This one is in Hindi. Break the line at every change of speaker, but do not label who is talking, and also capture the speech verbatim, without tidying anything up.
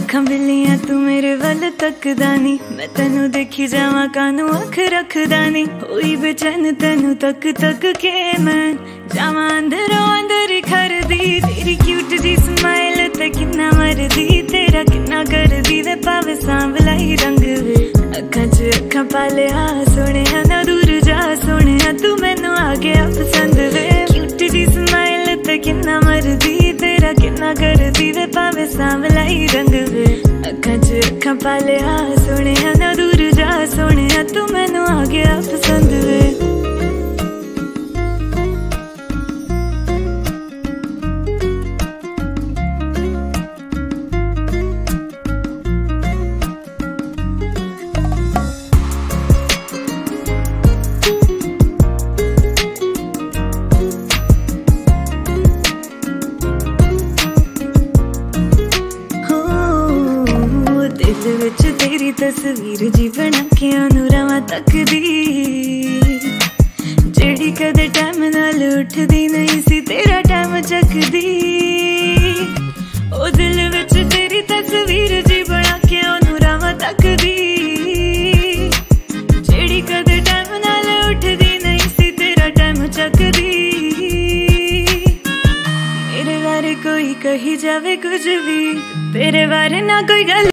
अखां बिल्लियां तू मेरे वल तकदा नी, मैं तेनू देखी जावां कानू अख रखदा नी। होई बेचैन तेनू तक तक के मैं जावां अंदरों अंदर खरदी। तेरी क्यूट जी स्माइल ते किन्ना मरदी, तेरा किन्ना करदी वे पावे सांवला ही रंग वे। अखां च अखां पा लिया सोहणिया ना दूर जा सोहणिया, तू मैनू आ गया पसंद वे। क्यूट जी स्माइल ते किन्ना मरदी, तेरा किन्ना करदी वे पावे सांवला ही रंग वे। अखां च अखां पा लिया सोहणिया ना दूर जा सोहणिया, तू मैनू आ गया पसंद वे। दिल विच तेरी तस्वीर जी बना के ओनू रवां तकदी, जेड़ी कदे टाइम नाल उठदी नहीं सी तेरा टाइम चकदी। ओ दिल विच तेरी तस्वीर जी बना के ओनू रवां तकदी, जेड़ी कदे टाइम नाल उठदी नहीं सी तेरा टाइम चकदी। मेरे बारे कोई कही जावे कुछ भी, तेरे बारे ना कोई गल